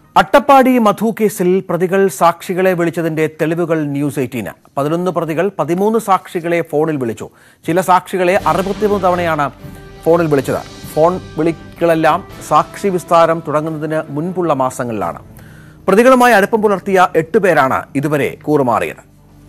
അട്ടപ്പാടി മധു കേസിൽ പ്രതികൾ സാക്ഷികളെ വിളിച്ചതിന്റെ തെളിവുകൾ ന്യൂസ് 18. 11 പ്രതികൾ 13 സാക്ഷികളെ ഫോണിൽ വിളിച്ചു. ചില സാക്ഷികളെ 63 തവണയാണ് ഫോണിൽ വിളിച്ചത്. ഫോൺ വിളികളെല്ലാം സാക്ഷി വിസ്താരം തുടങ്ങുന്നതിന് മുൻപുള്ള മാസങ്ങളിലാണ്. പ്രതികളുമായി അടുപ്പം പുലർത്തിയ 8 പേരാണ് ഇതുവരെ കൂറുമാറിയത്.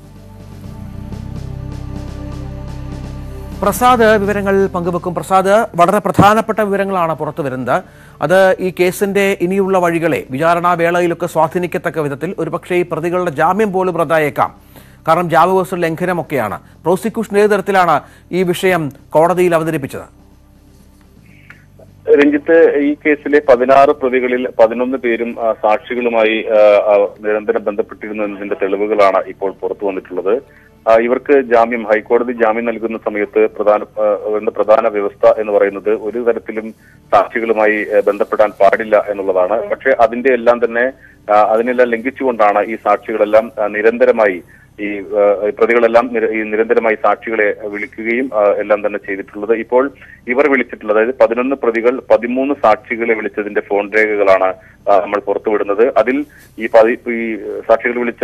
പ്രസാദ് വിവരങ്ങൾ പങ്കുവെക്കും. പ്രസാദ്, വളരെ പ്രധാനപ്പെട്ട വിവരങ്ങളാണ് പുറത്തു വരുന്നത്. അത് ഈ കേസിന്റെ ഇനിയുള്ള വഴികളെ വിചാരണാ വേളയിലൊക്കെ സ്വാധീനിക്കത്തക്ക വിധത്തിൽ ഒരുപക്ഷെ ഈ പ്രതികളുടെ ജാമ്യം പോലും റദ്ദായേക്കാം. കാരണം ജാമ്യവ്യവസ്ഥ ലംഘനമൊക്കെയാണ്. പ്രോസിക്യൂഷൻ ഏത് തരത്തിലാണ് ഈ വിഷയം കോടതിയിൽ അവതരിപ്പിച്ചത്? രഞ്ജിത്ത്, ഈ കേസിലെ 16 പ്രതികളിൽ 11 പേരും സാക്ഷികളുമായി നിരന്തരം ബന്ധപ്പെട്ടിരുന്നു എന്നതിന്റെ തെളിവുകളാണ് ഇപ്പോൾ പുറത്തു വന്നിട്ടുള്ളത്. ഇവർക്ക് ജാമ്യം ഹൈക്കോടതി ജാമ്യം നൽകുന്ന സമയത്ത് പ്രധാന വ്യവസ്ഥ എന്ന് പറയുന്നത് ഒരു തരത്തിലും സാക്ഷികളുമായി ബന്ധപ്പെടാൻ പാടില്ല എന്നുള്ളതാണ്. പക്ഷെ അതിനെല്ലാം ലംഘിച്ചുകൊണ്ടാണ് ഈ സാക്ഷികളെല്ലാം നിരന്തരമായി പ്രതികളെല്ലാം നിരന്തരമായി സാക്ഷികളെ വിളിക്കുകയും എല്ലാം തന്നെ ചെയ്തിട്ടുള്ളത്. ഇപ്പോൾ ഇവർ വിളിച്ചിട്ടുള്ളത്, അതായത് 11 പ്രതികൾ 13 സാക്ഷികളെ വിളിച്ചതിന്റെ ഫോൺ രേഖകളാണ് നമ്മൾ പുറത്തുവിടുന്നത്. അതിൽ ഈ സാക്ഷികൾ വിളിച്ച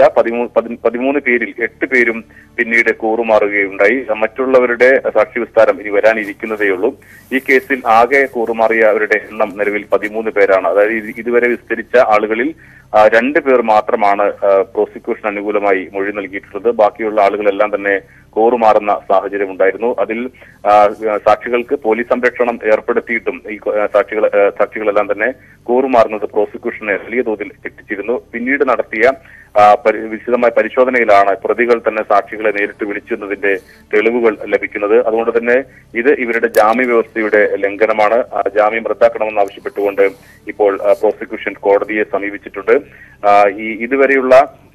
13 പേരിൽ 8 പേരും പിന്നീട് കൂറുമാറുകയുണ്ടായി. മറ്റുള്ളവരുടെ സാക്ഷി വിസ്താരം ഇനി വരാനിരിക്കുന്നതേയുള്ളൂ. ഈ കേസിൽ ആകെ കൂറുമാറിയവരുടെ എണ്ണം നിലവിൽ 13 പേരാണ്. അതായത് ഇതുവരെ വിസ്തരിച്ച ആളുകളിൽ 2 പേർ മാത്രമാണ് പ്രോസിക്യൂഷൻ അനുകൂലമായി മൊഴി നൽകിയിട്ടുള്ളത്. ബാക്കിയുള്ള ആളുകളെല്ലാം തന്നെ കൂറുമാറുന്ന സാഹചര്യം ഉണ്ടായിരുന്നു. അതിൽ സാക്ഷികൾക്ക് പോലീസ് സംരക്ഷണം ഏർപ്പെടുത്തിയിട്ടും ഈ സാക്ഷികളെല്ലാം തന്നെ കൂറുമാറുന്നത് പ്രോസിക്യൂഷനെ വലിയ തോതിൽ എത്തിച്ചിരുന്നു. പിന്നീട് നടത്തിയ വിശദമായ പരിശോധനയിലാണ് പ്രതികൾ തന്നെ സാക്ഷികളെ നേരിട്ട് വിളിച്ചെന്നതിന്റെ തെളിവുകൾ ലഭിക്കുന്നത്. അതുകൊണ്ട് തന്നെ ഇത് ഇവരുടെ ജാമ്യ വ്യവസ്ഥയുടെ ലംഘനമാണ്. ജാമ്യം റദ്ദാക്കണമെന്ന് ആവശ്യപ്പെട്ടുകൊണ്ട് ഇപ്പോൾ പ്രോസിക്യൂഷൻ കോടതിയെ സമീപിച്ചിട്ടുണ്ട്. ഇതുവരെയുള്ള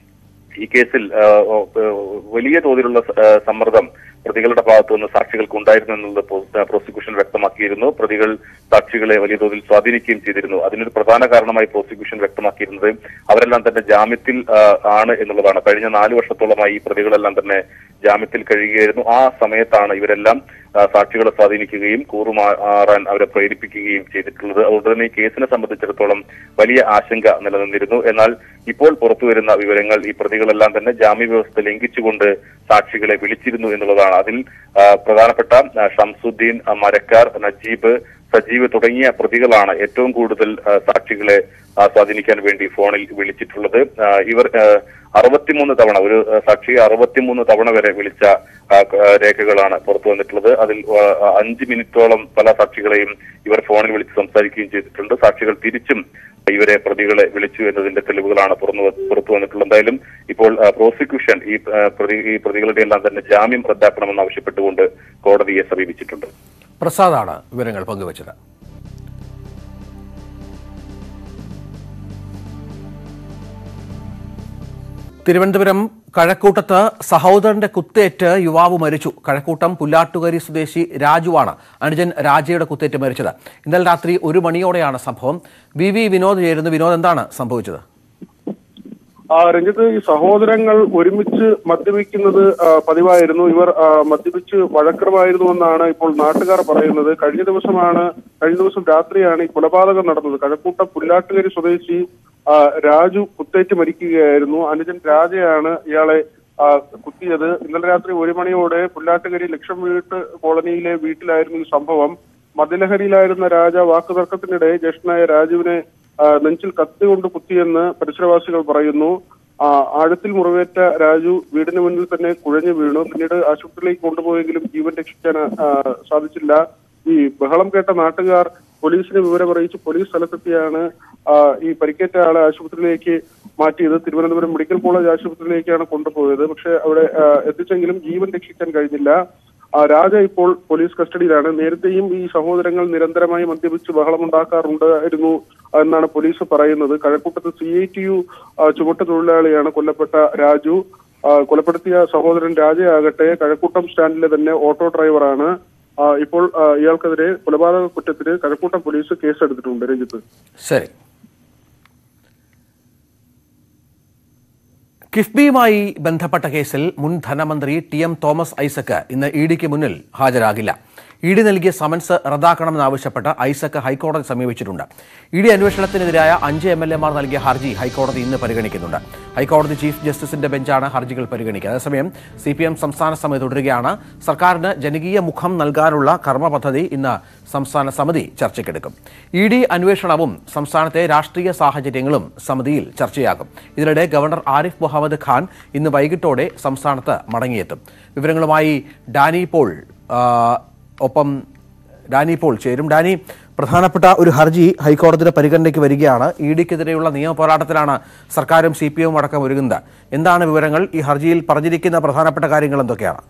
ഈ കേസിൽ വലിയ തോതിലുള്ള സമ്മർദ്ദം പ്രതികളുടെ ഭാഗത്തു നിന്ന് സാക്ഷികൾക്ക് ഉണ്ടായിരുന്നു എന്നുള്ളത് പ്രോസിക്യൂഷൻ വ്യക്തമാക്കിയിരുന്നു. പ്രതികൾ സാക്ഷികളെ വലിയ തോതിൽ സ്വാധീനിക്കുകയും ചെയ്തിരുന്നു. അതിനൊരു പ്രധാന കാരണമായി പ്രോസിക്യൂഷൻ വ്യക്തമാക്കിയിരുന്നത് അവരെല്ലാം തന്നെ ജാമ്യത്തിൽ ആണ് എന്നുള്ളതാണ്. കഴിഞ്ഞ 4 വർഷത്തോളമായി ഈ പ്രതികളെല്ലാം തന്നെ ജാമ്യത്തിൽ കഴിയുകയായിരുന്നു. ആ സമയത്താണ് ഇവരെല്ലാം സാക്ഷികളെ സ്വാധീനിക്കുകയും കൂറുമാറാൻ അവരെ പ്രേരിപ്പിക്കുകയും ചെയ്തിട്ടുള്ളത്. അതുകൊണ്ട് തന്നെ ഈ കേസിനെ സംബന്ധിച്ചിടത്തോളം വലിയ ആശങ്ക നിലനിന്നിരുന്നു. എന്നാൽ ഇപ്പോൾ പുറത്തുവരുന്ന വിവരങ്ങൾ ഈ പ്രതികളെല്ലാം തന്നെ ജാമ്യ വ്യവസ്ഥ ലംഘിച്ചുകൊണ്ട് സാക്ഷികളെ വിളിച്ചിരുന്നു എന്നുള്ളതാണ്. അതിൽ പ്രധാനപ്പെട്ട ഷംസുദ്ദീൻ, മരക്കാർ, നജീബ്, സജീവ് തുടങ്ങിയ പ്രതികളാണ് ഏറ്റവും കൂടുതൽ സാക്ഷികളെ സ്വാധീനിക്കാൻ വേണ്ടി ഫോണിൽ വിളിച്ചിട്ടുള്ളത്. ഇവർ 63 തവണ, ഒരു സാക്ഷിയെ 63 തവണ വരെ വിളിച്ച രേഖകളാണ് പുറത്തു വന്നിട്ടുള്ളത്. അതിൽ 5 മിനിറ്റോളം പല സാക്ഷികളെയും ഇവർ ഫോണിൽ വിളിച്ച് സംസാരിക്കുകയും ചെയ്തിട്ടുണ്ട്. സാക്ഷികൾ തിരിച്ചും ഇവരെ പ്രതികളെ വിളിച്ചു എന്നതിന്റെ തെളിവുകളാണ് പുറത്തു വന്നിട്ടുള്ളത്. എന്തായാലും ഇപ്പോൾ പ്രോസിക്യൂഷൻ ഈ പ്രതികളുടെ എല്ലാം തന്നെ ജാമ്യം റദ്ദാക്കണമെന്ന് ആവശ്യപ്പെട്ടുകൊണ്ട് കോടതിയെ സമീപിച്ചിട്ടുണ്ട്. പ്രസാദാണ് വിവരങ്ങൾ പങ്കുവച്ചത്. തിരുവനന്തപുരം കഴക്കൂട്ടത്ത് സഹോദരന്റെ കുത്തേറ്റ് യുവാവ് മരിച്ചു. കഴക്കൂട്ടം പുല്ലാട്ടുകരി സ്വദേശി രാജുവാണ് അനുജൻ രാജയുടെ കുത്തേറ്റ് മരിച്ചത്. ഇന്നലെ രാത്രി 1 മണിയോടെയാണ് സംഭവം. വി വിനോദ് ചേരുന്നു. വിനോദ്, എന്താണ് സംഭവിച്ചത്? രഞ്ജിത്ത്, ഈ സഹോദരങ്ങൾ ഒരുമിച്ച് മദ്യപിക്കുന്നത് പതിവായിരുന്നു. ഇവർ മദ്യപിച്ച് വഴക്കമായിരുന്നു എന്നാണ് ഇപ്പോൾ നാട്ടുകാർ പറയുന്നത്. കഴിഞ്ഞ ദിവസം രാത്രിയാണ് ഈ കൊലപാതകം നടന്നത്. കഴക്കൂട്ടം പുല്ലാട്ടുകരി സ്വദേശി രാജു കുത്തേറ്റ് മരിക്കുകയായിരുന്നു. അനുജൻ രാജയാണ് ഇയാളെ കുത്തിയത്. ഇന്നലെ രാത്രി 1 മണിയോടെ പുല്ലാട്ടുകരി ലക്ഷം വീട്ട് കോളനിയിലെ വീട്ടിലായിരുന്നു ഈ സംഭവം. മദ്യലഹരിയിലായിരുന്ന രാജ വാക്കുതർക്കത്തിനിടെ ജ്യേഷ്ഠനായ രാജുവിനെ നെഞ്ചിൽ കത്തി കൊണ്ട് കുത്തിയെന്ന് പരിസരവാസികൾ പറയുന്നു. ആഴത്തിൽ മുറിവേറ്റ രാജു വീടിന് മുന്നിൽ തന്നെ കുഴഞ്ഞു വീണു. പിന്നീട് ആശുപത്രിയിലേക്ക് കൊണ്ടുപോയെങ്കിലും ജീവൻ രക്ഷിക്കാൻ സാധിച്ചില്ല. ഈ ബഹളം കേട്ട നാട്ടുകാർ പോലീസിനെ വിവരമറിയിച്ച് പോലീസ് സ്ഥലത്തെത്തിയാണ് ഈ പരിക്കേറ്റ ആളെ ആശുപത്രിയിലേക്ക് മാറ്റിയത്. തിരുവനന്തപുരം മെഡിക്കൽ കോളേജ് ആശുപത്രിയിലേക്കാണ് കൊണ്ടുപോയത്. പക്ഷെ അവിടെ എത്തിച്ചെങ്കിലും ജീവൻ രക്ഷിക്കാൻ കഴിഞ്ഞില്ല. രാജ ഇപ്പോൾ പോലീസ് കസ്റ്റഡിയിലാണ്. നേരത്തെയും ഈ സഹോദരങ്ങൾ നിരന്തരമായി മദ്യപിച്ച് ബഹളമുണ്ടാക്കാറുണ്ടായിരുന്നു എന്നാണ് പോലീസ് പറയുന്നത്. കഴക്കൂട്ടത്ത് CITU ചുമട്ട് തൊഴിലാളിയാണ് കൊല്ലപ്പെട്ട രാജു. കൊലപ്പെടുത്തിയ സഹോദരൻ രാജയാകട്ടെ കഴക്കൂട്ടം സ്റ്റാൻഡിലെ തന്നെ ഓട്ടോ ഡ്രൈവറാണ്. ഇപ്പോൾ ഇയാൾക്കെതിരെ കൊലപാതക കുറ്റത്തിന് കഴക്കൂട്ടം പോലീസ് കേസെടുത്തിട്ടുണ്ട്. രഞ്ജിത്ത്, ശരി. കിഫ്ബിയുമായി ബന്ധപ്പെട്ട കേസിൽ മുൻ ധനമന്ത്രി TM തോമസ് ഐസക് ഇന്ന് EDക്ക് മുന്നിൽ ഹാജരാകില്ല. ഇഡി നൽകിയ സമൻസ് റദ്ദാക്കണമെന്നാവശ്യപ്പെട്ട് ഐസക് ഹൈക്കോടതി സമീപിച്ചിട്ടുണ്ട്. ഇഡി അന്വേഷണത്തിനെതിരായ 5 MLA-മാർ നൽകിയ ഹർജി ഹൈക്കോടതി ഇന്ന് പരിഗണിക്കുന്നുണ്ട്. ഹൈക്കോടതി ചീഫ് ജസ്റ്റിസിന്റെ ബെഞ്ചാണ് ഹർജികൾ പരിഗണിക്കുക. അതേസമയം CPM സംസ്ഥാന സമിതി തുടരുകയാണ്. സർക്കാരിന് ജനകീയ മുഖം നൽകാനുള്ള കർമ്മ പദ്ധതി ഇന്ന് സംസ്ഥാന സമിതി ചർച്ചയ്ക്കെടുക്കും. ഇഡി അന്വേഷണവും സംസ്ഥാനത്തെ രാഷ്ട്രീയ സാഹചര്യങ്ങളും സമിതിയിൽ ചർച്ചയാകും. ഇതിനിടെ ഗവർണർ ആരിഫ് മുഹമ്മദ് ഖാൻ ഇന്ന് വൈകിട്ടോടെ സംസ്ഥാനത്ത് മടങ്ങിയെത്തും. വിവരങ്ങളുമായി ഡാനി പോൾ ചേരും. ഡാനി, പ്രധാനപ്പെട്ട ഒരു ഹർജി ഹൈക്കോടതിയുടെ പരിഗണനയ്ക്ക് വരികയാണ്. ഇഡിക്കെതിരെയുള്ള നിയമ പോരാട്ടത്തിലാണ് സർക്കാരും CPM അടക്കം ഒരുങ്ങുന്നത്. എന്താണ് വിവരങ്ങൾ? ഈ ഹർജിയിൽ പറഞ്ഞിരിക്കുന്ന പ്രധാനപ്പെട്ട കാര്യങ്ങൾ എന്തൊക്കെയാണ്?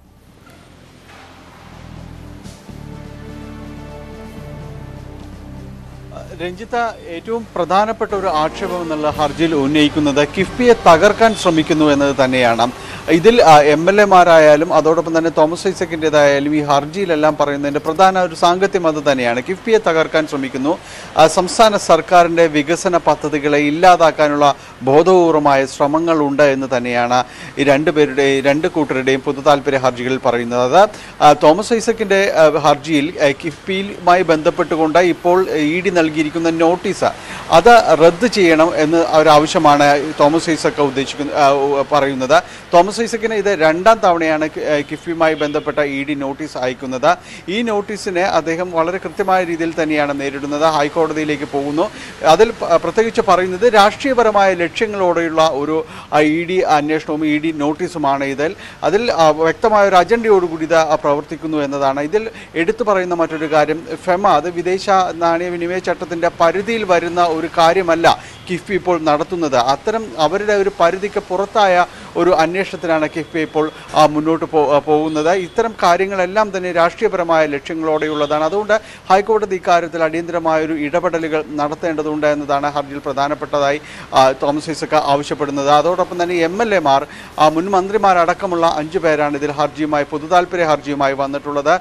രഞ്ജിത്ത, ഏറ്റവും പ്രധാനപ്പെട്ട ഒരു ആക്ഷേപം എന്നുള്ള ഹർജിയിൽ ഉന്നയിക്കുന്നത് കിഫ്ബിയെ തകർക്കാൻ ശ്രമിക്കുന്നു എന്നത് തന്നെയാണ്. ഇതിൽ MLA-മാരായാലും അതോടൊപ്പം തന്നെ തോമസ് ഐസക്കിൻ്റെതായാലും ഈ ഹർജിയിലെല്ലാം പറയുന്നതിൻ്റെ പ്രധാന ഒരു സാങ്കത്യം അത് തന്നെയാണ്. കിഫ്ബിയെ തകർക്കാൻ ശ്രമിക്കുന്നു, സംസ്ഥാന സർക്കാരിൻ്റെ വികസന പദ്ധതികളെ ഇല്ലാതാക്കാനുള്ള ബോധപൂർവമായ ശ്രമങ്ങളുണ്ട് എന്ന് തന്നെയാണ് ഈ രണ്ട് കൂട്ടരുടെയും പൊതു താല്പര്യ ഹർജികളിൽ പറയുന്നത്. തോമസ് ഐസക്കിൻ്റെ ഹർജിയിൽ കിഫ്ബിയുമായി ബന്ധപ്പെട്ടുകൊണ്ട് ഇപ്പോൾ ഇഡി നൽകിയിരിക്കുന്ന നോട്ടീസ് അത് റദ്ദ് ചെയ്യണം എന്ന് ഒരാവശ്യമാണ് തോമസ് ഐസക് പറയുന്നത്. തോമസ് ഐസക്കിന് ഇത് 2ാം തവണയാണ് കിഫ്ബിയുമായി ബന്ധപ്പെട്ട ഇഡി നോട്ടീസ് അയക്കുന്നത്. ഈ നോട്ടീസിനെ അദ്ദേഹം വളരെ കൃത്യമായ രീതിയിൽ തന്നെയാണ് നേരിടുന്നത്. ഹൈക്കോടതിയിലേക്ക് പോകുന്നു. അതിൽ പ്രത്യേകിച്ച് പറയുന്നത് രാഷ്ട്രീയപരമായ ലക്ഷ്യങ്ങളോടെയുള്ള ഒരു ഇഡി അന്വേഷണവും ഇഡി നോട്ടീസുമാണ് അതിൽ വ്യക്തമായ ഒരു അജണ്ടയോടുകൂടി ഇത് പ്രവർത്തിക്കുന്നു എന്നതാണ്. ഇതിൽ എടുത്തു പറയുന്ന മറ്റൊരു കാര്യം, ഫെമ, അത് വിദേശ നാണയവിനിമയ ചട്ടത്തിൻ്റെ പരിധിയിൽ വരുന്ന ഒരു കാര്യമല്ല കിഫ്ബി ഇപ്പോൾ നടത്തുന്നത്. അത്തരം അവരുടെ ഒരു പരിധിക്ക് പുറത്തായ ഒരു അന്വേഷണത്തിനാണ് കിഫ്ബി ഇപ്പോൾ മുന്നോട്ട് പോകുന്നത്. ഇത്തരം കാര്യങ്ങളെല്ലാം തന്നെ രാഷ്ട്രീയപരമായ ലക്ഷ്യങ്ങളോടെയുള്ളതാണ്. അതുകൊണ്ട് ഹൈക്കോടതി ഇക്കാര്യത്തിൽ അടിയന്തരമായൊരു ഇടപെടലുകൾ നടത്തേണ്ടതുണ്ട് എന്നതാണ് ഹർജിയിൽ പ്രധാനപ്പെട്ടതായി തോമസ് ഐസക് ആവശ്യപ്പെടുന്നത്. അതോടൊപ്പം തന്നെ MLA-മാർ, മുൻ മന്ത്രിമാരടക്കമുള്ള 5 പേരാണ് ഇതിൽ പൊതു താല്പര്യ ഹർജിയുമായി വന്നിട്ടുള്ളത്.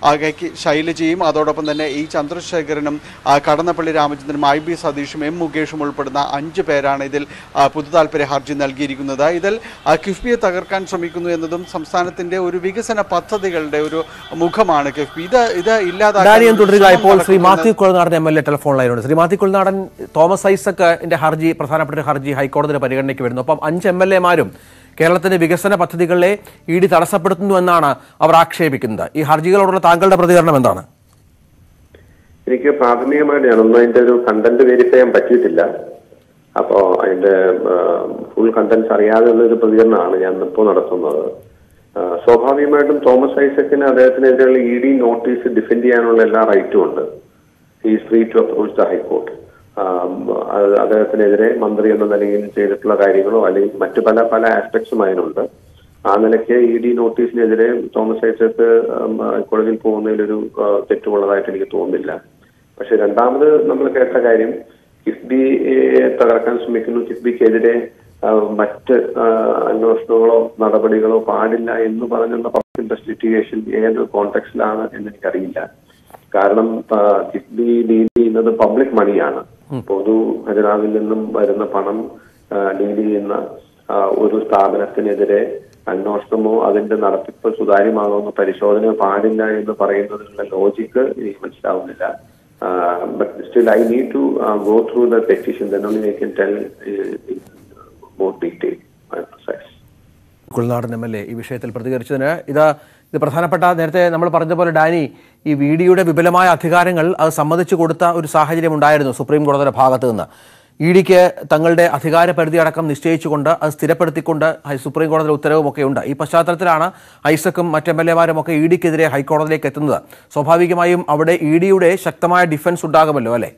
ശൈലജയും അതോടൊപ്പം തന്നെ E. ചന്ദ്രശേഖരനും കടന്നപ്പള്ളി രാമചന്ദ്രനും IB സതീഷും M. മുകേഷും ഉൾപ്പെടുന്ന 5 പേരാണ് ഇതിൽ പൊതു താല്പര്യ ഹർജി നൽകിയിരിക്കുന്നത്. ഇതിൽ കിഫ്ബിയെ തകർക്കാൻ ശ്രമിക്കുന്നു എന്നതും സംസ്ഥാനത്തിന്റെ ഒരു വികസന പദ്ധതികളുടെ ഒരു മുഖമാണ് കിഫ്ബി. ഇത് ഇല്ലാതാക്കാൻ ഇപ്പോൾ ശ്രീ മാത്യു കൊളനാടൻ MLA ടെലിഫോൺ ലൈനുണ്ട്. ശ്രീ മാത്യു കൊളനാടൻ, തോമസ് ഐസക്കിന്റെ ഹർജി, പ്രധാനപ്പെട്ട ഹർജി ഹൈക്കോടതിയുടെ പരിഗണനയ്ക്ക് വരുന്നു. ഒപ്പം 5 MLA-മാരും കേരളത്തിന്റെ വികസന പദ്ധതികളെ ഇഡി തടസ്സപ്പെടുത്തുന്നു എന്നാണ് അവർ ആക്ഷേപിക്കുന്നത്. ഈ ഹർജികളോടുള്ള താങ്കളുടെ പ്രതികരണം എന്താണ്? എനിക്ക് പ്രാഥമികമായിട്ട് ഞാനൊന്നും അതിന്റെ ഒരു കണ്ടന്റ് വെരിഫൈ ചെയ്യാൻ പറ്റിയിട്ടില്ല. അപ്പോൾ അതിന്റെ ഫുൾ കണ്ടന്റ്സ് അറിയാതെയുള്ള ഒരു പ്രതികരണമാണ് ഞാൻ ഇപ്പോൾ നടത്തുന്നത്. സ്വാഭാവികമായിട്ടും തോമസ് ഐസക്കിന് അദ്ദേഹത്തിനെതിരെയുള്ള ഇഡി നോട്ടീസ് ഡിഫെൻഡ് ചെയ്യാനുള്ള എല്ലാ റൈറ്റും ഉണ്ട്. He's free to approach the high court. അദ്ദേഹത്തിനെതിരെ മന്ത്രി എന്ന നിലയിൽ ചെയ്തിട്ടുള്ള കാര്യങ്ങളോ അല്ലെങ്കിൽ മറ്റു പല ആസ്പെക്ട്സും അതിനുണ്ട്. ആ നിലയ്ക്ക് ഇഡി നോട്ടീസിനെതിരെ തോമസ് ഐസക്ക് ഹൈക്കോടതിയിൽ പോകുന്നതിലൊരു തെറ്റുള്ളതായിട്ട് എനിക്ക് തോന്നുന്നില്ല. പക്ഷെ രണ്ടാമത് നമ്മൾ കേട്ട കാര്യം, കിഫ്ബിയെ തകർക്കാൻ ശ്രമിക്കുന്നു, കിഫ്ബിക്കെതിരെ മറ്റ് അന്വേഷണങ്ങളോ നടപടികളോ പാടില്ല എന്ന് പറഞ്ഞുള്ള പബ്ലിക് ഇൻവെസ്റ്റിഗേഷൻ ഏത് കോണ്ടെക്സ്റ്റിലാണ് എന്ന് എനിക്കറിയില്ല. കാരണം കിഫ്ബി ഡീൽ ചെയ്യുന്നത് പബ്ലിക് മണിയാണ്. പൊതു ഖജനാവിൽ നിന്നും വരുന്ന പണം ഡീൽ ചെയ്യുന്ന ഒരു സ്ഥാപനത്തിനെതിരെ അന്വേഷണമോ അതിന്റെ നടത്തിപ്പ് സുതാര്യമാകുന്ന പരിശോധന പാടില്ല എന്ന് പറയുന്നതിനുള്ള ലോജിക്ക് എനിക്ക് മനസ്സിലാവുന്നില്ല. But still I need to go through the petition, then only I can tell in more detail and precise. Kulanadan MLA ഈ വിഷയത്തിൽ പ്രതികരിച്ചതിന് ഇത് പ്രധാനപ്പെട്ട, നേരത്തെ നമ്മൾ പറഞ്ഞ പോലെ ഡാനി, ഈ ഇഡിയുടെ വിപുലമായ അധികാരങ്ങൾ അത് സമ്മതിച്ചു കൊടുത്ത ഒരു സാഹചര്യം ഉണ്ടായിരുന്നു സുപ്രീം കോടതിയുടെ ഭാഗത്ത് നിന്ന്. ഇഡിക്ക് തങ്ങളുടെ അധികാര പരിധി അടക്കം നിശ്ചയിച്ചുകൊണ്ട് അത് സ്ഥിരപ്പെടുത്തിക്കൊണ്ട് സുപ്രീം കോടതിയുടെ ഉത്തരവുമൊക്കെ ഉണ്ട്. ഈ പശ്ചാത്തലത്തിലാണ് ഐസക്കും മറ്റ് MLA-മാരും ഒക്കെ ഇഡിക്കെതിരെ ഹൈക്കോടതിയിലേക്ക് എത്തുന്നത്. സ്വാഭാവികമായും അവിടെ ഇഡിയുടെ ശക്തമായ ഡിഫൻസ് ഉണ്ടാകുമല്ലോ, അല്ലേ?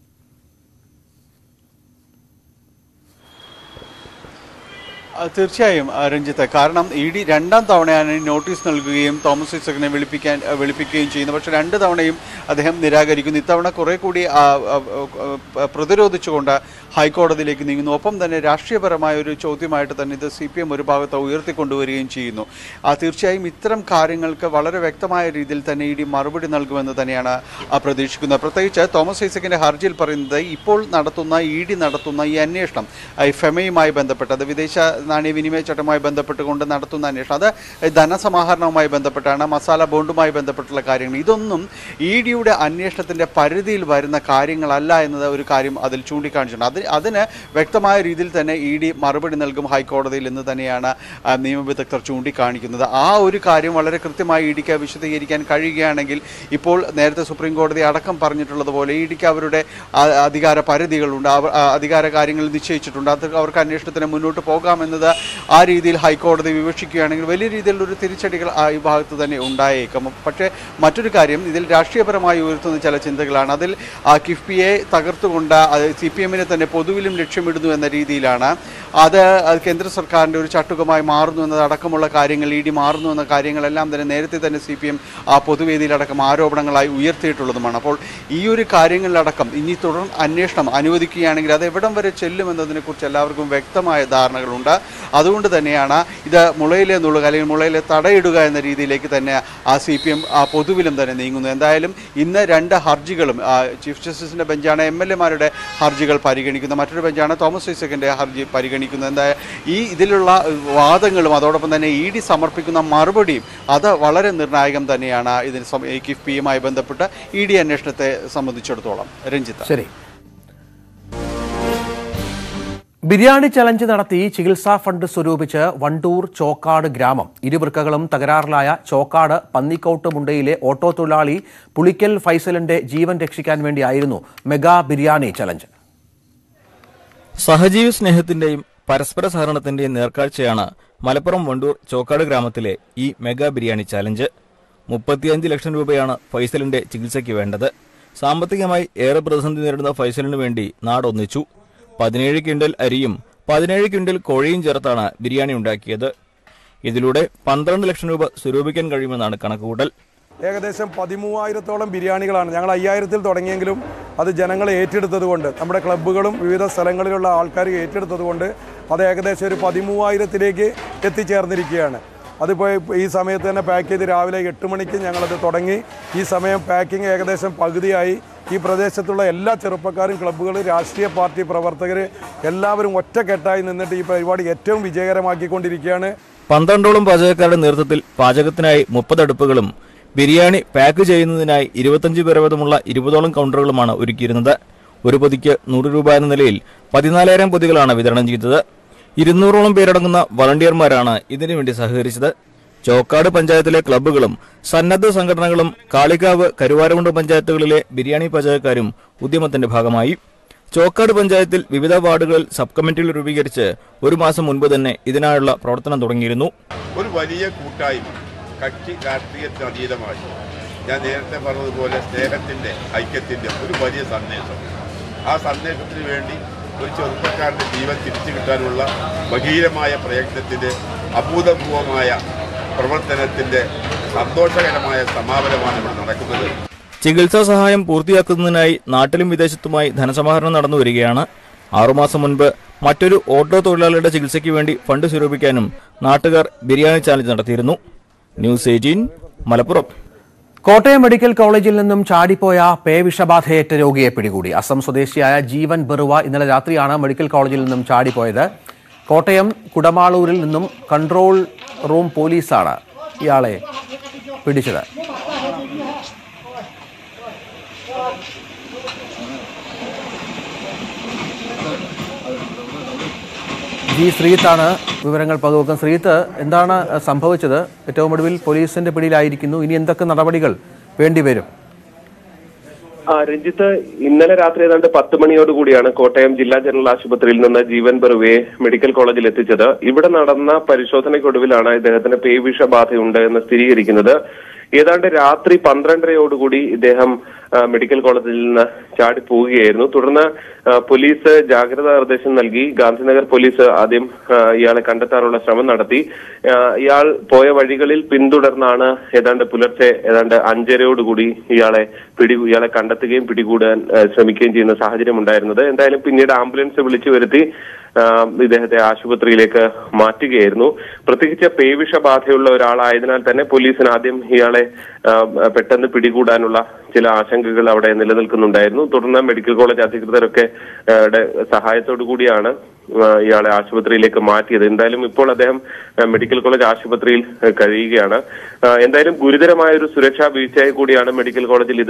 തീർച്ചയായും രഞ്ജിത്ത്, കാരണം ഇഡി 2ാം തവണയാണ് നോട്ടീസ് നൽകുകയും തോമസ് ഐസക്കിനെ വിളിപ്പിക്കുകയും ചെയ്യുന്നത്. പക്ഷേ 2 തവണയും അദ്ദേഹം നിരാകരിക്കുന്നു. ഇത്തവണ കുറെ കൂടി പ്രതിരോധിച്ചുകൊണ്ട് ഹൈക്കോടതിയിലേക്ക് നീങ്ങുന്നു. ഒപ്പം തന്നെ രാഷ്ട്രീയപരമായ ഒരു ചോദ്യമായിട്ട് തന്നെ ഇത് CPM ഒരു ഭാഗത്ത് ഉയർത്തിക്കൊണ്ടുവരികയും ചെയ്യുന്നു. തീർച്ചയായും ഇത്തരം കാര്യങ്ങൾക്ക് വളരെ വ്യക്തമായ രീതിയിൽ തന്നെ ഇഡി മറുപടി നൽകുമെന്ന് തന്നെയാണ് പ്രതീക്ഷിക്കുന്നത്. പ്രത്യേകിച്ച് തോമസ് ഐസക്കിന്റെ ഹർജിയിൽ പറയുന്നത് ഇപ്പോൾ ഇഡി നടത്തുന്ന ഈ അന്വേഷണം ഫെമയുമായി ബന്ധപ്പെട്ടത്, വിദേശ നാണയവിനിമയ ചട്ടവുമായി ബന്ധപ്പെട്ടുകൊണ്ട് നടത്തുന്ന അന്വേഷണം അത് ധനസമാഹരണവുമായി ബന്ധപ്പെട്ടാണ്, മസാല ബോണ്ടുമായി ബന്ധപ്പെട്ടുള്ള കാര്യങ്ങൾ. ഇതൊന്നും EDയുടെ അന്വേഷണത്തിൻ്റെ പരിധിയിൽ വരുന്ന കാര്യങ്ങളല്ല എന്നത് ഒരു കാര്യം അതിൽ ചൂണ്ടിക്കാണിച്ചിട്ടുണ്ട്. അതിന് വ്യക്തമായ രീതിയിൽ തന്നെ ED മറുപടി നൽകും ഹൈക്കോടതിയിൽ എന്ന് തന്നെയാണ് നിയമവിദഗ്ധർ ചൂണ്ടിക്കാണിക്കുന്നത്. ആ ഒരു കാര്യം വളരെ കൃത്യമായി EDക്ക് വിശദീകരിക്കാൻ കഴിയുകയാണെങ്കിൽ ഇപ്പോൾ നേരത്തെ സുപ്രീം കോടതി അടക്കം പറഞ്ഞിട്ടുള്ളതുപോലെ EDക്ക് അവരുടെ അധികാര പരിധികളുണ്ട്, അധികാര കാര്യങ്ങൾ നിശ്ചയിച്ചിട്ടുണ്ട്. അത് അവർക്ക് അന്വേഷണത്തിന് മുന്നോട്ട് പോകാമെന്നത് ആ രീതിയിൽ ഹൈക്കോടതി വിവക്ഷിക്കുകയാണെങ്കിൽ വലിയ രീതിയിലൊരു തിരിച്ചടികൾ ഈ ഭാഗത്ത് തന്നെ ഉണ്ടായേക്കും. പക്ഷേ മറ്റൊരു കാര്യം, ഇതിൽ രാഷ്ട്രീയപരമായി ഉയർത്തുന്ന ചില ചിന്തകളാണ്. അതിൽ കിഫ്ബിയെ തകർത്തുകൊണ്ട് CPMനെ തന്നെ പൊതുവിലും ലക്ഷ്യമിടുന്നു എന്ന രീതിയിലാണ്. അത് കേന്ദ്ര സർക്കാരിൻ്റെ ഒരു ചട്ടുകമായി മാറുന്നു എന്നതടക്കമുള്ള കാര്യങ്ങൾ, ED മാറുന്നു എന്ന കാര്യങ്ങളെല്ലാം തന്നെ നേരത്തെ തന്നെ CPM പൊതുവേദിയിലടക്കം ആരോപണങ്ങളായി ഉയർത്തിയിട്ടുള്ളതുമാണ്. അപ്പോൾ ഈ ഒരു കാര്യങ്ങളിലടക്കം ഇനി തുടർ അന്വേഷണം അനുവദിക്കുകയാണെങ്കിൽ അത് എവിടം വരെ ചെല്ലുമെന്നതിനെക്കുറിച്ച് എല്ലാവർക്കും വ്യക്തമായ ധാരണകളുണ്ട്. അതുകൊണ്ട് തന്നെയാണ് ഇത് മുളയിലെ നുള്ളുക അല്ലെങ്കിൽ മുളയിലെ തടയിടുക എന്ന രീതിയിലേക്ക് തന്നെ CPM പൊതുവിലും തന്നെ നീങ്ങുന്നു. എന്തായാലും ഇന്ന് 2 ഹർജികളും ചീഫ് ജസ്റ്റിസിൻ്റെ ബെഞ്ചാണ് MLAമാരുടെ ഹർജികൾ പരിഗണിക്കുന്നത്, മറ്റൊരു ബെഞ്ചാണ് തോമസ് ഐസക്കിൻ്റെ ഹർജി പരിഗണിക്കുന്നത്. ഇതിലുള്ള വാദങ്ങളും അതോടൊപ്പം തന്നെ ED സമർപ്പിക്കുന്ന മറുപടിയും അത് വളരെ നിർണായകം തന്നെയാണ് ഇതിന് കിഫ്ബിയുമായി ബന്ധപ്പെട്ട് ED അന്വേഷണത്തെ സംബന്ധിച്ചിടത്തോളം. രഞ്ജിത്ത്, ശരി. ബിരിയാണി ചലഞ്ച് നടത്തി ചികിത്സാ ഫണ്ട് സ്വരൂപിച്ച് വണ്ടൂർ ചോക്കാട് ഗ്രാമം. ഇരുവൃക്കകളും തകരാറിലായ ചോക്കാട് പന്നിക്കോട്ട് മുണ്ടയിലെ ഓട്ടോ തൊഴിലാളി പുളിക്കൽ ഫൈസലിന്റെ ജീവൻ രക്ഷിക്കാൻ വേണ്ടിയായിരുന്നു മെഗാ ബിരിയാണി ചലഞ്ച്. സഹജീവി സ്നേഹത്തിന്റെയും പരസ്പര സഹകരണത്തിന്റെയും നേർക്കാഴ്ചയാണ് മലപ്പുറം വണ്ടൂർ ചോക്കാട് ഗ്രാമത്തിലെ ഈ മെഗാ ബിരിയാണി ചലഞ്ച്. 35 ലക്ഷം രൂപയാണ് ഫൈസലിന്റെ ചികിത്സയ്ക്ക് വേണ്ടത്. സാമ്പത്തികമായി ഏറെ പ്രതിസന്ധി നേരിടുന്ന ഫൈസലിനു വേണ്ടി നാടൊന്നിച്ചു. 17 ക്വിന്റൽ അരിയും 17 ക്വിന്റൽ കോഴിയും ചേർത്താണ് ബിരിയാണി ഉണ്ടാക്കിയത്. ഇതിലൂടെ 12 ലക്ഷം രൂപ സ്വരൂപിക്കാൻ കഴിയുമെന്നാണ് കണക്കുകൂട്ടൽ. ഏകദേശം 13,000-ഓളം ബിരിയാണികളാണ് ഞങ്ങൾ 5,000-ൽ തുടങ്ങിയെങ്കിലും അത് ജനങ്ങൾ ഏറ്റെടുത്തതുകൊണ്ട്, നമ്മുടെ ക്ലബ്ബുകളും വിവിധ സ്ഥലങ്ങളിലുള്ള ആൾക്കാർ ഏറ്റെടുത്തതുകൊണ്ട് അത് ഏകദേശം ഒരു 13,000-ലേക്ക് എത്തിച്ചേർന്നിരിക്കുകയാണ്. അതിപ്പോൾ ഈ സമയത്ത് തന്നെ പാക്ക് ചെയ്ത് രാവിലെ 8 മണിക്ക് ഞങ്ങളത് തുടങ്ങി. ഈ സമയം പാക്കിംഗ് ഏകദേശം പകുതിയായി. ഈ പ്രദേശത്തുള്ള എല്ലാ ചെറുപ്പക്കാരും, ക്ലബ്ബുകൾ, രാഷ്ട്രീയ പാർട്ടി പ്രവർത്തകർ എല്ലാവരും ഒറ്റക്കെട്ടായി നിന്നിട്ട് ഈ പരിപാടി ഏറ്റവും വിജയകരമാക്കിക്കൊണ്ടിരിക്കുകയാണ്. 12ഓളം പാചകക്കാരുടെ നേതൃത്വത്തിൽ പാചകത്തിനായി 30 അടുപ്പുകളും ബിരിയാണി പാക്ക് ചെയ്യുന്നതിനായി 25 പേർ വീതമുള്ള 20ഓളം കൗണ്ടറുകളുമാണ് ഒരുക്കിയിരുന്നത്. ഒരു പൊതിക്ക് 100 രൂപ എന്ന നിലയിൽ 14,000 പൊതികളാണ് വിതരണം ചെയ്തത്. 200ഓളം പേരടങ്ങുന്ന വളണ്ടിയർമാരാണ് ഇതിനുവേണ്ടി സഹകരിച്ചത്. ചോക്കാട് പഞ്ചായത്തിലെ ക്ലബ്ബുകളും സന്നദ്ധ സംഘടനകളും കാളികാവ്, കരുവാരകുണ്ട് പഞ്ചായത്തുകളിലെ ബിരിയാണി പാചകക്കാരും ഉദ്യമത്തിന്റെ ഭാഗമായി. ചോക്കാട് പഞ്ചായത്തിൽ വിവിധ വാർഡുകളിൽ സബ് കമ്മിറ്റികൾ രൂപീകരിച്ച് 1 മാസം മുൻപ് തന്നെ ഇതിനായുള്ള പ്രവർത്തനം തുടങ്ങിയിരുന്നു. ഒരു വലിയ കൂട്ടായ്മ, കക്ഷി രാഷ്ട്രീയത്തിന് അതീതമായി ഞാൻ നേരത്തെ പറഞ്ഞതുപോലെ സ്നേഹത്തിന്റെ, ഐക്യത്തിന്റെ ഒരു വലിയ സന്ദേശം. ആ സന്ദേശത്തിന് വേണ്ടി ഒരു ചെറുപ്പക്കാരന്റെ ജീവൻ തിരിച്ചു കിട്ടാനുള്ള ഭഗീരമായ പ്രയത്നത്തിന്റെ, അഭൂതപൂർവമായ പ്രവർത്തനത്തിന്റെ സന്തോഷകരമായ സമാപനമാണ് ഇവിടെ നടക്കുന്നത്. ചികിത്സാ സഹായം പൂർത്തിയാക്കുന്നതിനായി നാട്ടിലും വിദേശത്തുമായി ധനസമാഹരണം നടന്നു വരികയാണ്. 6 മാസം മുൻപ് മറ്റൊരു ഓട്ടോ തൊഴിലാളിയുടെ ചികിത്സയ്ക്ക് വേണ്ടി ഫണ്ട് സ്വരൂപിക്കാനും നാട്ടുകാർ ബിരിയാണി ചാലഞ്ച് നടത്തിയിരുന്നു. ന്യൂസ് 18 മലപ്പുറം. കോട്ടയം മെഡിക്കൽ കോളേജിൽ നിന്നും ചാടിപ്പോയ പേവിഷബാധയേറ്റ രോഗിയെ പിടികൂടി. അസം സ്വദേശിയായ ജീവൻ ബറുവ ഇന്നലെ രാത്രിയാണ് മെഡിക്കൽ കോളേജിൽ നിന്നും ചാടിപ്പോയത്. കോട്ടയം കുടമാളൂരിൽ നിന്നും കൺട്രോൾ റൂം പോലീസാണ് ഇയാളെ പിടിച്ചത്. ജി ശ്രീത്താണ് വിവരങ്ങൾ പങ്കുവെക്കുന്നത്. ശ്രീത്ത്, എന്താണ് സംഭവിച്ചത്? ഏറ്റവും ഒടുവിൽ പോലീസിന്റെ പിടിയിലായിരിക്കുന്നു. ഇനി എന്തൊക്കെ നടപടികൾ വേണ്ടിവരും? രഞ്ജിത്ത്, ഇന്നലെ രാത്രി ഏതാണ്ട് 10 മണിയോടുകൂടിയാണ് കോട്ടയം ജില്ലാ ജനറൽ ആശുപത്രിയിൽ നിന്ന് ജീവൻ ബറുവയെ മെഡിക്കൽ കോളേജിൽ എത്തിച്ചത്. ഇവിടെ നടന്ന പരിശോധനയ്ക്കൊടുവിലാണ് ഇദ്ദേഹത്തിന് പേവിഷബാധയുണ്ട് എന്ന് സ്ഥിരീകരിക്കുന്നത്. ഏതാണ്ട് രാത്രി 12:30 ഇദ്ദേഹം മെഡിക്കൽ കോളേജിൽ നിന്ന് ചാടിപ്പോവുകയായിരുന്നു. തുടർന്ന് പോലീസ് ജാഗ്രതാ നിർദ്ദേശം നൽകി. ഗാന്ധിനഗർ പോലീസ് ആദ്യം ഇയാളെ കണ്ടെത്താനുള്ള ശ്രമം നടത്തി. ഇയാൾ പോയ വഴികളിൽ പിന്തുടർന്നാണ് ഏതാണ്ട് പുലർച്ചെ 5:30 ഇയാളെ കണ്ടെത്തുകയും പിടികൂടാൻ ശ്രമിക്കുകയും ചെയ്യുന്ന സാഹചര്യം ഉണ്ടായിരുന്നത്. എന്തായാലും പിന്നീട് ആംബുലൻസ് വിളിച്ചു വരുത്തി ഇദ്ദേഹത്തെ ആശുപത്രിയിലേക്ക് മാറ്റുകയായിരുന്നു. പ്രത്യേകിച്ച് പേവിഷബാധയുള്ള ഒരാളായതിനാൽ തന്നെ പോലീസിന് ആദ്യം ഇയാളെ പെട്ടെന്ന് പിടികൂടാനുള്ള ചില ആശങ്കകൾ അവിടെ നിലനിൽക്കുന്നുണ്ടായിരുന്നു. തുടർന്ന് മെഡിക്കൽ കോളേജ് അധികൃതരൊക്കെ സഹായത്തോടു കൂടിയാണ് ഇയാളെ ആശുപത്രിയിലേക്ക് മാറ്റിയത്. എന്തായാലും ഇപ്പോൾ അദ്ദേഹം മെഡിക്കൽ കോളേജ് ആശുപത്രിയിൽ കഴിയുകയാണ്. എന്തായാലും ഗുരുതരമായ ഒരു സുരക്ഷാ വീഴ്ചയായി കൂടിയാണ് മെഡിക്കൽ കോളേജിൽ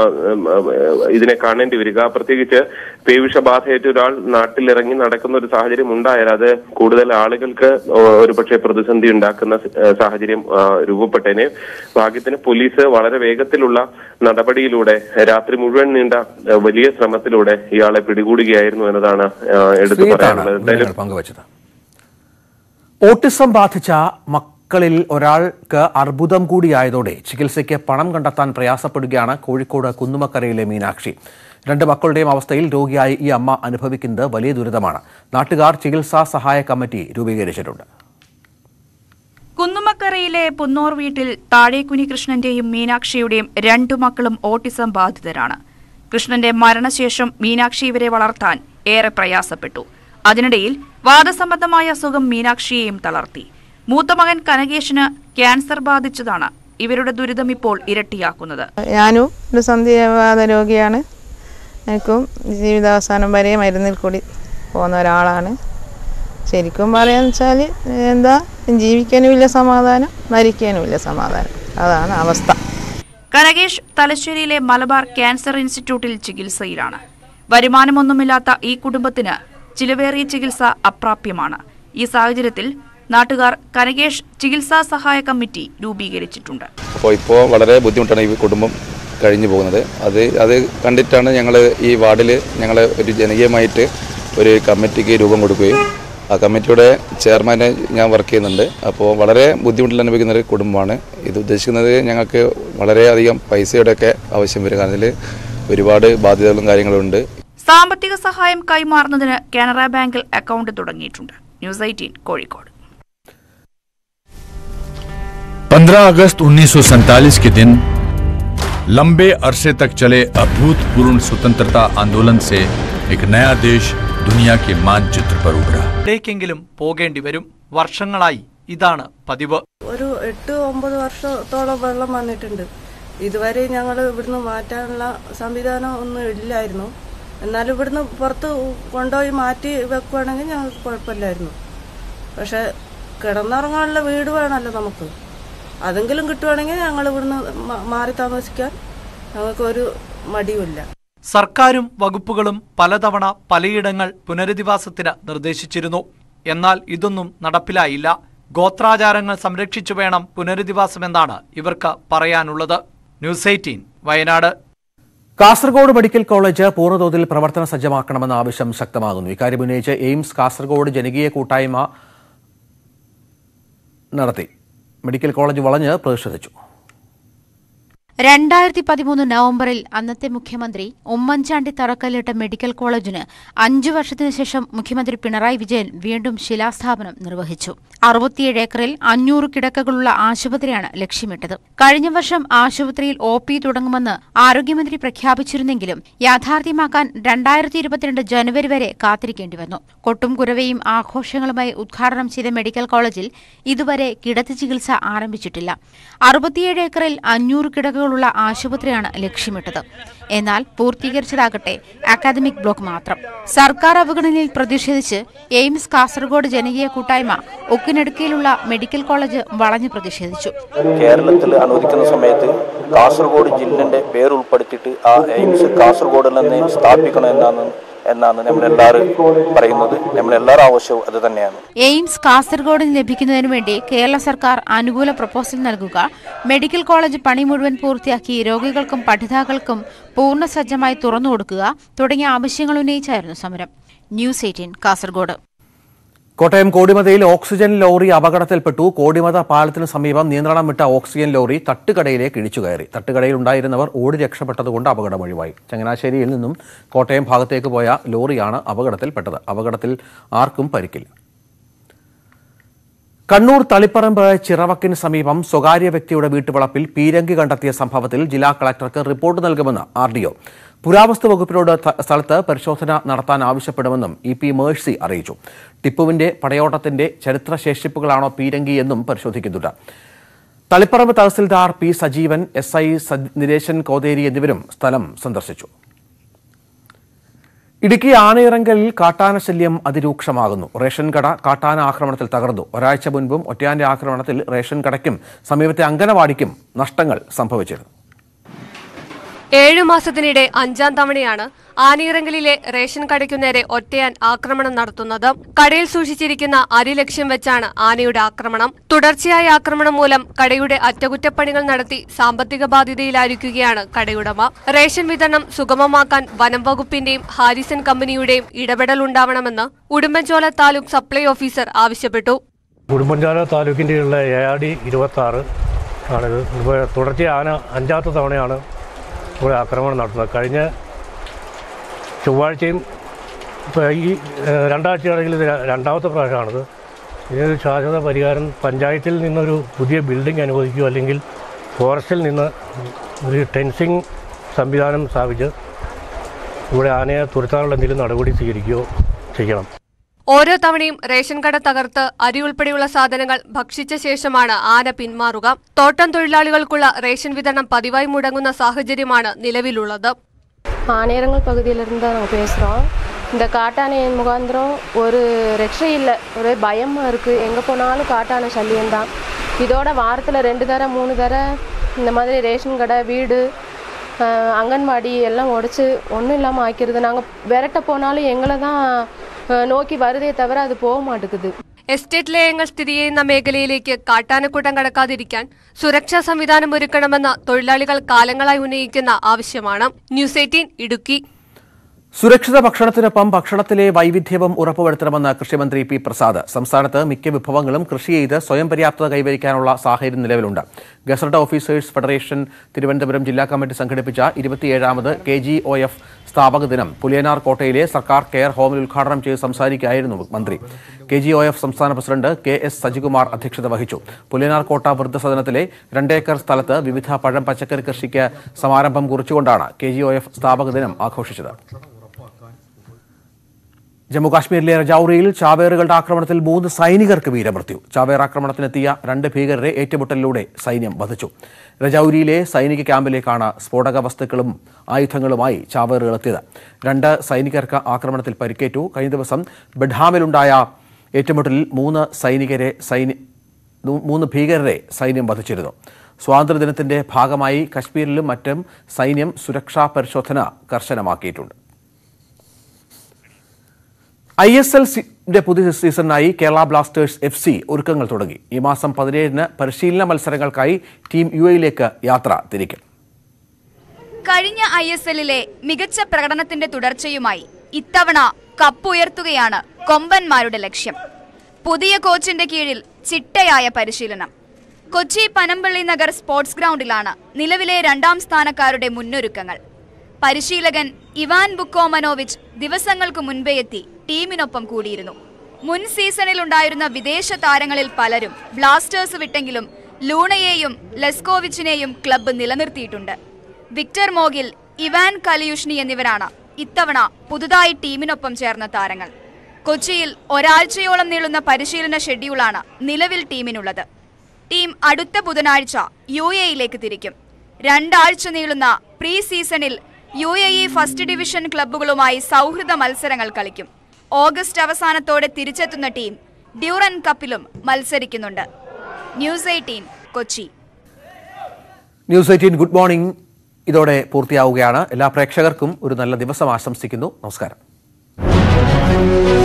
ഇതിനെ കാണേണ്ടി വരിക. പ്രത്യേകിച്ച് പേവിഷബാധയേറ്റ ഒരാൾ നാട്ടിലിറങ്ങി നടക്കുന്ന ഒരു സാഹചര്യം ഉണ്ടായാൽ അത് കൂടുതൽ ആളുകൾക്ക് ഒരുപക്ഷെ പ്രതിസന്ധി ഉണ്ടാക്കുന്ന സാഹചര്യം രൂപപ്പെട്ടേനെ. ഭാഗ്യത്തിന് പോലീസ് വളരെ വേഗത്തിലുള്ള നടപടിയിലൂടെ രാത്രി മുഴുവൻ നീണ്ട വലിയ ശ്രമത്തിലൂടെ ഇയാളെ പിടികൂടുകയായിരുന്നു എന്നതാണ് എടുത്തു പറയാനുള്ളത്. പങ്കുവച്ചത്. ഓട്ടിസം ബാധിച്ച മക്കളിൽ ഒരാൾക്ക് അർബുദം കൂടിയായതോടെ ചികിത്സയ്ക്ക് പണം കണ്ടെത്താൻ പ്രയാസപ്പെടുകയാണ് കോഴിക്കോട് കുന്നുമക്കരയിലെ മീനാക്ഷി. 2 മക്കളുടെയും അവസ്ഥയിൽ രോഗിയായി ഈ അമ്മ അനുഭവിക്കുന്നത് വലിയ ദുരിതമാണ്. നാട്ടുകാർ ചികിത്സാ സഹായ കമ്മിറ്റി രൂപീകരിച്ചിട്ടുണ്ട്. കുന്നുമക്കരയിലെ പുന്നോർ വീട്ടിൽ താഴേക്കുനി കൃഷ്ണന്റെയും മീനാക്ഷിയുടെയും 2 മക്കളും ഓട്ടിസം ബാധിതരാണ്. കൃഷ്ണന്റെ മരണശേഷം മീനാക്ഷി ഇവരെ വളർത്താൻ ഏറെ പ്രയാസപ്പെട്ടു. അതിനിടയിൽ വാദസംബന്ധമായ അസുഖം മീനാക്ഷിയെയും തളർത്തി. മൂത്ത മകൻ കനകേഷിന് ക്യാൻസർ ബാധിച്ചതാണ് ഇവരുടെ ദുരിതം ഇപ്പോൾ ഇരട്ടിയാക്കുന്നത്. ഞാനും ഒരു സന്ധിവാത രോഗിയാണ്. എനിക്കും ജീവിതാവസാനം വരെ മരുന്നിൽ കൂടി പോകുന്ന ഒരാളാണ്. ശരിക്കും പറയാന്ന് വെച്ചാൽ എന്താ, ജീവിക്കാനുമില്ല സമാധാനം, മരിക്കാനുമില്ല സമാധാനം. അതാണ് അവസ്ഥ. കനകേഷ് തലശ്ശേരിയിലെ മലബാർ ക്യാൻസർ ഇൻസ്റ്റിറ്റ്യൂട്ടിൽ ചികിത്സയിലാണ്. വരുമാനമൊന്നുമില്ലാത്ത ഈ കുടുംബത്തിന് ചിലവേറിയ ചികിത്സ അപ്രാപ്യമാണ്. ഈ സാഹചര്യത്തിൽ നാട്ടുകാർ കനകേഷ് ചികിത്സാ സഹായ കമ്മിറ്റി രൂപീകരിച്ചിട്ടുണ്ട്. ഇപ്പോൾ വളരെ ബുദ്ധിമുട്ടാണ് ഈ കുടുംബം കഴിഞ്ഞു പോകുന്നത്. അത് കണ്ടിട്ടാണ് ഞങ്ങൾ ഈ വാർഡിൽ ഞങ്ങൾ ഒരു ജനകീയമായിട്ട് ഒരു കമ്മിറ്റിക്ക് രൂപം കൊടുക്കുകയും ആ കമ്മിറ്റിയുടെ ചെയർമാനെ ഞാൻ വർക്ക് ചെയ്യുന്നുണ്ട്. അപ്പോൾ വളരെ ബുദ്ധിമുട്ടിൽ അനുഭവിക്കുന്ന ഒരു കുടുംബമാണ്. ഇത് ഉദ്ദേശിക്കുന്നത് ഞങ്ങൾക്ക് വളരെയധികം പൈസയുടെയൊക്കെ ആവശ്യം വരും. കാരണം ഇതിൽ ഒരുപാട് ബാധ്യതകളും കാര്യങ്ങളും ഉണ്ട്. സാമ്പത്തിക സഹായം കൈമാറുന്നതിന് കാനറ ബാങ്കിൽ അക്കൗണ്ട് തുടങ്ങിയിട്ടുണ്ട്. ന്യൂസ് 18 കോഴിക്കോട്. 15 अगस्त 1947 के दिन लंबे अरसे तक चले अभूतपूर्व स्वतंत्रता आंदोलन से एक नया देश दुनिया के मानचित्र पर उभरा. ിലും പോകേണ്ടി വരും. വർഷങ്ങളായി ഇതാണ് പതിവ്. ഒരു 8-9 വർഷത്തോളം വെള്ളം വന്നിട്ടുണ്ട്. ഇതുവരെ ഞങ്ങൾ ഇവിടുന്ന് മാറ്റാനുള്ള സംവിധാനം ഒന്നും ഇല്ലായിരുന്നു. എന്നാലും ഇവിടുന്ന് പുറത്ത് കൊണ്ടുപോയി മാറ്റി വെക്കുവാണെങ്കിൽ ഞങ്ങൾക്ക് കുഴപ്പമില്ലായിരുന്നു. പക്ഷെ കിടന്നുറങ്ങാനുള്ള വീട് വേണമല്ലോ നമുക്ക്. അതെങ്കിലും കിട്ടുവാണെങ്കിൽ ഞങ്ങൾ ഇവിടുന്ന് മാറി താമസിക്കാൻ ഞങ്ങൾക്കൊരു മടിയുമില്ല. സർക്കാരും വകുപ്പുകളും പലതവണ പലയിടങ്ങൾ പുനരധിവാസത്തിന് നിർദ്ദേശിച്ചിരുന്നു. എന്നാൽ ഇതൊന്നും നടപ്പിലായില്ല. ഗോത്രാചാരങ്ങൾ സംരക്ഷിച്ചു വേണം പുനരധിവാസമെന്നാണ് ഇവർക്ക് പറയാനുള്ളത്. News 18 Wayanad. Kasaragod medical college പൂർണ്ണതോതിൽ പ്രവർത്തന സജ്ജമാക്കണമെന്ന ആവശ്യം ശക്തമാകുന്നു. ഇക്കാര്യം ഉന്നയിച്ച് എയിംസ് കാസർഗോഡ് ജനകീയ കൂട്ടായ്മ നടത്തി. മെഡിക്കൽ കോളേജ് വളഞ്ഞ് പ്രതിഷേധിച്ചു. 2013 നവംബറിൽ അന്നത്തെ മുഖ്യമന്ത്രി ഉമ്മൻചാണ്ടി തറക്കല്ലിട്ട മെഡിക്കൽ കോളേജിന് 5 വർഷത്തിനു ശേഷം മുഖ്യമന്ത്രി പിണറായി വിജയൻ വീണ്ടും ശിലാസ്ഥാപനം നിർവഹിച്ചു. 67 ഏക്കറിൽ 500 കിടക്കകളുള്ള ആശുപത്രിയാണ് ലക്ഷ്യമിട്ടത്. കഴിഞ്ഞ വർഷം ആശുപത്രിയിൽ OP തുടങ്ങുമെന്ന് ആരോഗ്യമന്ത്രി പ്രഖ്യാപിച്ചിരുന്നെങ്കിലും യാഥാർത്ഥ്യമാക്കാൻ 2022 ജനുവരി വരെ കാത്തിരിക്കേണ്ടി വന്നു. കൊട്ടും കുരവയും ആഘോഷങ്ങളുമായി ഉദ്ഘാടനം ചെയ്ത മെഡിക്കൽ കോളേജിൽ ഇതുവരെ കിടത്തി ചികിത്സ ആരംഭിച്ചിട്ടില്ല. 67 ഏക്കറിൽ 500 കിടക്കകൾ ഉള്ള ആശുപത്രിയാണ് ലക്ഷ്യമിട്ടത്. എന്നാൽ പൂർത്തീകരിച്ചതാകട്ടെ അക്കാദമിക് ബ്ലോക്ക് മാത്രം. സർക്കാർ അവഗണനയിൽ പ്രതിഷേധിച്ച് എയിംസ് കാസർഗോഡ് ജനകീയ കൂട്ടായ്മ ഒക്കിനടുക്കയിലുള്ള മെഡിക്കൽ കോളേജ് വളഞ്ഞു പ്രതിഷേധിച്ചു. കേരളത്തിൽ അനുവദിക്കുന്ന സമയത്ത് കാസർഗോഡ് ജില്ലന്റെ പേര് ഉൾപ്പെടുത്തിയിട്ട് ആ എയിംസ് കാസർഗോഡിൽ തന്നെ സ്ഥാപിക്കണം എന്നാണ് നമ്മളെല്ലാവരും പറയുന്നത്. നമ്മളെല്ലാവരും ആവശ്യവും അത് തന്നെയാണ്. എയിംസ് കാസർഗോഡിന് ലഭിക്കുന്നതിനു വേണ്ടി കേരള സർക്കാർ അനുകൂല പ്രപ്പോസൽ നൽകുക, മെഡിക്കൽ കോളേജ് പണി മുഴുവൻ പൂർത്തിയാക്കി രോഗികൾക്കും പഠിതാക്കൾക്കും പൂർണ്ണ സജ്ജമായി തുറന്നുകൊടുക്കുക തുടങ്ങിയ ആവശ്യങ്ങൾ ഉന്നയിച്ചായിരുന്നു സമരം. ന്യൂസ് 18 കാസർഗോഡ്. കോട്ടയം കോടിമതയിൽ ഓക്സിജൻ ലോറി അപകടത്തിൽപ്പെട്ടു. കോടിമത പാലത്തിനു സമീപം നിയന്ത്രണം വിട്ട ഓക്സിജൻ ലോറി തട്ടുകടയിലേക്ക് ഇടിച്ചുകയറി. തട്ടുകടയിൽ ഉണ്ടായിരുന്നവർ ഓടി രക്ഷപ്പെട്ടതുകൊണ്ട് അപകടം ഒഴിവായി. ചങ്ങനാശ്ശേരിയിൽ നിന്നും കോട്ടയം ഭാഗത്തേക്ക് പോയ ലോറിയാണ് അപകടത്തിൽപ്പെട്ടത്. അപകടത്തിൽ ആർക്കും പരിക്കില്ല. കണ്ണൂർ തളിപ്പറമ്പ് ചിറവക്കിന് സമീപം സ്വകാര്യ വ്യക്തിയുടെ വീട്ടുവളപ്പിൽ പീരങ്കി കണ്ടെത്തിയ സംഭവത്തിൽ ജില്ലാ കളക്ടർക്ക് റിപ്പോർട്ട് നൽകുമെന്ന് RDO. പുരാവസ്തു വകുപ്പിനോട് സ്ഥലത്ത് പരിശോധന നടത്താൻ ആവശ്യപ്പെടുമെന്നും EP മേഴ്സി അറിയിച്ചു. ടിപ്പുവിന്റെ പടയോട്ടത്തിന്റെ ചരിത്രശേഷിപ്പുകളാണോ പീരങ്കി എന്നും പരിശോധിക്കുന്നുണ്ട്. തളിപ്പറമ്പ് തഹസിൽദാർ P സജീവൻ, SI നിരേശൻ കോതേരി എന്നിവരും സ്ഥലം സന്ദർശിച്ചു. ഇടുക്കി ആനയിറങ്കലിൽ കാട്ടാന ശല്യം അതിരൂക്ഷമാകുന്നു. റേഷൻ കട കാട്ടാന ആക്രമണത്തിൽ തകർന്നു. ഒരാഴ്ച മുൻപും ഒറ്റയാന്റെ ആക്രമണത്തിൽ റേഷൻ കടയ്ക്കും സമീപത്തെ അംഗനവാടിക്കും നഷ്ടങ്ങൾ സംഭവിച്ചിരുന്നു. 7 മാസത്തിനിടെ 5ാം തവണയാണ് ആനയിറങ്കലിലെ റേഷൻ കടയ്ക്കു നേരെ ഒറ്റയാൻ ആക്രമണം നടത്തുന്നത്. കടയിൽ സൂക്ഷിച്ചിരിക്കുന്ന അരി ലക്ഷ്യം വെച്ചാണ് ആനയുടെ ആക്രമണം. തുടർച്ചയായ ആക്രമണം മൂലം കടയുടെ അറ്റകുറ്റപ്പണികൾ നടത്തി സാമ്പത്തിക ബാധ്യതയിലായിരിക്കുകയാണ് കടയുടമ. റേഷൻ വിതരണം സുഗമമാക്കാൻ വനം വകുപ്പിന്റെയും ഹാരിസൺ കമ്പനിയുടെയും ഇടപെടൽ ഉണ്ടാവണമെന്ന് ഉടുമ്പൻചോല താലൂക്ക് സപ്ലൈ ഓഫീസർ ആവശ്യപ്പെട്ടു. ഉടുമ്പൻചോല താലൂക്കിന്റെ ARD 26 ആണിത്. തുടർച്ചയായ ആന 5ാമത്തെ തവണയാണ് ഇവിടെ ആക്രമണം നടത്തുന്നത്. കഴിഞ്ഞ ചൊവ്വാഴ്ചയും ഈ 2 ആഴ്ചയാണെങ്കിൽ ഇത് 2ാമത്തെ പ്രാവശ്യമാണിത്. ഇതിനൊരു ശാശ്വത പരിഹാരം പഞ്ചായത്തിൽ നിന്നൊരു പുതിയ ബിൽഡിംഗ് അനുവദിക്കുകയോ അല്ലെങ്കിൽ ഫോറസ്റ്റിൽ നിന്ന് ഒരു ടെൻസിങ് സംവിധാനം സ്ഥാപിച്ച് ഇവിടെ ആനയെ തുരത്താനുള്ള എന്തെങ്കിലും നടപടി സ്വീകരിക്കുകയോ ചെയ്യണം. ഓരോ തവണയും റേഷൻ കട തകർത്ത് അരി ഉൾപ്പെടെയുള്ള സാധനങ്ങൾ ഭക്ഷിച്ച ശേഷമാണ് ആന പിന്മാറുക. തോട്ടം തൊഴിലാളികൾക്കുള്ള റേഷൻ വിതരണം പതിവായി മുടങ്ങുന്ന സാഹചര്യമാണ് നിലവിലുള്ളത്. ஆனையரங்கல் பகுதியிலிருந்து நாங்கள் பேசுகிறோம். இந்த காட்டானை முகாந்திரம் ஒரு ரட்சை இல்லை, ஒரே பயமாக இருக்குது. எங்கே போனாலும் காட்டான சல்லியம்தான். இதோட வாரத்தில் 2 தடவை 3 தடவை இந்த மாதிரி ரேஷன் கடை வீடு அங்கன்வாடி எல்லாம் உடச்சி ஒன்றும் இல்லாமல் ஆக்கிடுது. நாங்கள் விரட்ட போனாலும் எங்களை தான் നോക്കി വരുതേ തവര അത് പോക മാട്ടേക്കുത്. എസ്റ്റേറ്റ് ലയങ്ങൾ സ്ഥിതി ചെയ്യുന്ന മേഖലയിലേക്ക് കാട്ടാനക്കൂട്ടം കടക്കാതിരിക്കാൻ സുരക്ഷാ സംവിധാനം ഒരുക്കണമെന്ന് തൊഴിലാളികൾ കാലങ്ങളായി ഉന്നയിക്കുന്ന ആവശ്യമാണ്. ന്യൂസ് 18 ഇടുക്കി. സുരക്ഷിത ഭക്ഷണത്തിനൊപ്പം ഭക്ഷണത്തിലെ വൈവിധ്യവും ഉറപ്പുവരുത്തണമെന്ന് കൃഷിമന്ത്രി പി പ്രസാദ്. സംസ്ഥാനത്ത് മിക്ക വിഭവങ്ങളും കൃഷി ചെയ്ത് സ്വയം പര്യാപ്തത കൈവരിക്കാനുള്ള സാഹചര്യം നിലവിലുണ്ട്. ഗസറ്റഡ് ഓഫീസേഴ്സ് ഫെഡറേഷൻ തിരുവനന്തപുരം ജില്ലാ കമ്മിറ്റി സംഘടിപ്പിച്ച 27ാമത് KGOF സ്ഥാപക ദിനം പുലിയനാർ കോട്ടയിലെ സർക്കാർ കെയർ ഹോമിൽ ഉദ്ഘാടനം ചെയ്ത് സംസാരിക്കുകയായിരുന്നു മന്ത്രി. KGOF സംസ്ഥാന പ്രസിഡന്റ് KS സജികുമാർ അധ്യക്ഷത വഹിച്ചു. പുലിയനാർ കോട്ട വൃദ്ധസദനത്തിലെ 2 ഏക്കർ സ്ഥലത്ത് വിവിധ പഴം പച്ചക്കറി കൃഷിക്ക് സമാരംഭം കുറിച്ചുകൊണ്ടാണ് KGOF സ്ഥാപക ദിനം ആഘോഷിച്ചത്. ജമ്മുകാശ്മീരിലെ രജൌരിയിൽ ചാവേറുകളുടെ ആക്രമണത്തിൽ 3 സൈനികർക്ക് വീരമൃത്യു. ചാവേർ ആക്രമണത്തിനെത്തിയ 2 ഭീകരരെ ഏറ്റുമുട്ടലിലൂടെ സൈന്യം വധിച്ചു. രജൌരിയിലെ സൈനിക ക്യാമ്പിലേക്കാണ് സ്ഫോടക വസ്തുക്കളും ആയുധങ്ങളുമായി ചാവേറുകളെത്തിയത്. 2 സൈനികർക്ക് ആക്രമണത്തിൽ പരിക്കേറ്റു. കഴിഞ്ഞ ദിവസം ബഡ്ഹാമിലുണ്ടായ ഏറ്റുമുട്ടലിൽ 3 ഭീകരരെ സൈന്യം വധിച്ചിരുന്നു. സ്വാതന്ത്ര്യദിനത്തിന്റെ ഭാഗമായി കശ്മീരിലും മറ്റും സൈന്യം സുരക്ഷാ പരിശോധന കർശനമാക്കിയിട്ടുണ്ട്. ISLന്റെ പുതിയ സീസണിനായി കേരള ബ്ലാസ്റ്റേഴ്സ് FC ഒരുക്കങ്ങൾ തുടങ്ങി. ഈ മാസം 17-ന് പരിശീലന മത്സരങ്ങൾക്കായി ടീം UAE-യിലേക്ക് യാത്ര തിരിക്കും. കഴിഞ്ഞ ISLലെ മികച്ച പ്രകടനത്തിന്റെ തുടർച്ചയുമായി ഇത്തവണ കപ്പുയർത്തുകയാണ് കൊമ്പന്മാരുടെ ലക്ഷ്യം. പുതിയ കോച്ചിന്റെ കീഴിൽ ചിട്ടയായ പരിശീലനം. കൊച്ചി പനമ്പള്ളി നഗർ സ്പോർട്സ് ഗ്രൗണ്ടിലാണ് നിലവിലെ 2ാം സ്ഥാനക്കാരുടെ മുന്നൊരുക്കങ്ങൾ. പരിശീലകൻ ഇവാൻ ബുക്കോമനോവിച്ച് ദിവസങ്ങൾക്ക് മുൻപേ എത്തി ടീമിനൊപ്പം കൂടിയിരുന്നു. മുൻ സീസണിലുണ്ടായിരുന്ന വിദേശ താരങ്ങളിൽ പലരും ബ്ലാസ്റ്റേഴ്സ് വിട്ടെങ്കിലും ലൂണയെയും ലെസ്കോവിച്ചിനെയും ക്ലബ്ബ് നിലനിർത്തിയിട്ടുണ്ട്. വിക്ടർ മോഗിൽ, ഇവാൻ കലിയുഷ്നി എന്നിവരാണ് ഇത്തവണ പുതുതായി ടീമിനൊപ്പം ചേർന്ന താരങ്ങൾ. കൊച്ചിയിൽ ഒരാഴ്ചയോളം നീളുന്ന പരിശീലന ഷെഡ്യൂളാണ് നിലവിൽ ടീമിനുള്ളത്. ടീം അടുത്ത ബുധനാഴ്ച UAE-യിലേക്ക് തിരിക്കും. 2 ആഴ്ച നീളുന്ന പ്രീ സീസണിൽ UAE ഫസ്റ്റ് ഡിവിഷൻ ക്ലബ്ബുകളുമായി സൗഹൃദ മത്സരങ്ങൾ കളിക്കും. ഓഗസ്റ്റ് അവസാനത്തോടെ തിരിച്ചെത്തുന്ന ടീം ഡ്യൂറൻ കപ്പിലും മത്സരിക്കുന്നുണ്ട്. News 18 Kochi. News 18 good morning ഇതോടെ പൂർത്തിയാവുകയാണ്. എല്ലാ പ്രേക്ഷകർക്കും ഒരു നല്ല ദിവസം ആശംസിക്കുന്നു. നമസ്കാരം.